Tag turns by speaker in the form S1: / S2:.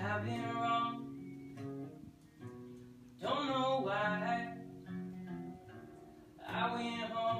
S1: I've been wrong, don't know why. I went home